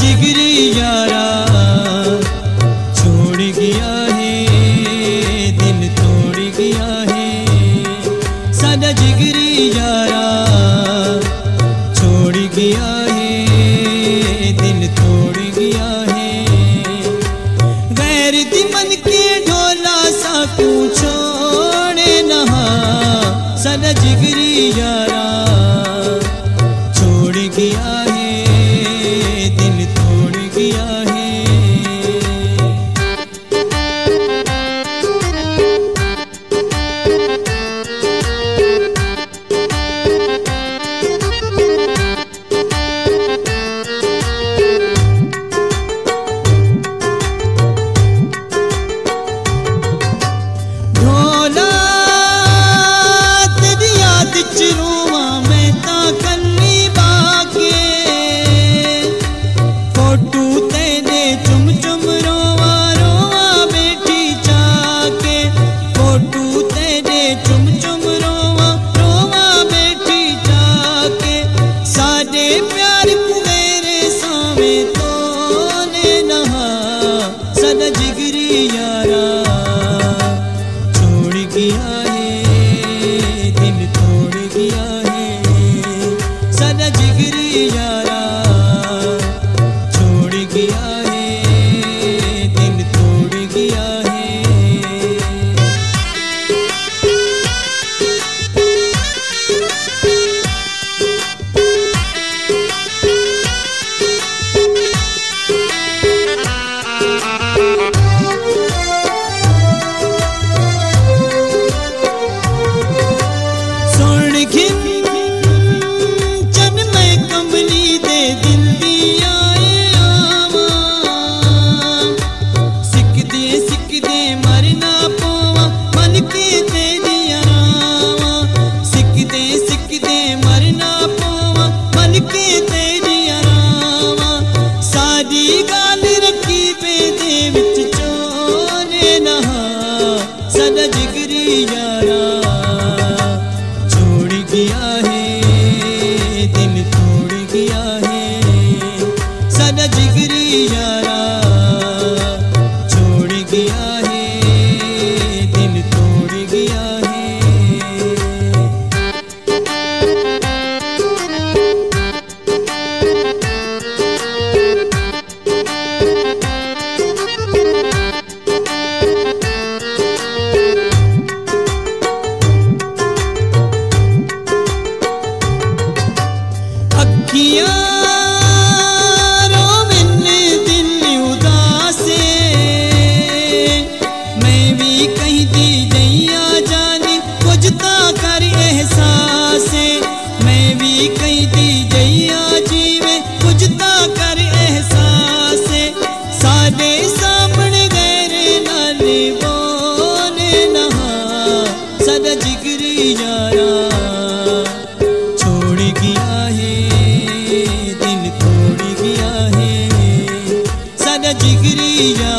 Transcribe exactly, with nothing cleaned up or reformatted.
जिगरी यारा छोड़ गया है, दिल तोड़ गया है। सादा जिगरी यारा छोड़ गया है, दिल तोड़ गया है। गैर दिमन के ढोला सा क्यों छोड़े नहा, सादा जिगरी यारा छोड़ गया है, दिल तोड़ गया है। ढोला तेरी याद च रोवां मैं तां कल्ली बाके, फोटू तेरे चुम चुम रोवां रोवां बैठी जाके। फोटू तेरे चुम चुम रोवां रोवां बैठी जाके। सारे प्यार को मेरे सामे तोने नहा, सादा जिगरी यारा छोड़ गया है, दिल तोड़ गया है। सादा जिगरी यारा छोड़ गया है, दिल तोड़ गया है। सुन खिंचन में कमली दे दिल दिया आवा, सिक दे सिक दे मरना पोवा मन के तेरिया रावा। सिक दे सिक दे मरना पोवा मन के तेरिया रावा। सारी गाल रखी पे दे विच चोने नहा, सादा जिगरी यारा छोड़ गया है, दिल तोड़ गया है। सादा जिगरी यारा छोड़ गया है, दिल तोड़ गया है। अखियां रोवन दिल उदासे, मैं भी कहीं दी जइया जानी कुछता कर एहसासे। मैं भी कहीं दी जइया जीवे कुछता कर एहसासे। सादे सामने गैर नाले बोले नहा, सादा जिगरी यारा छोड़ गया है, दिल तोड़ गया है। सादा जिगरी यारा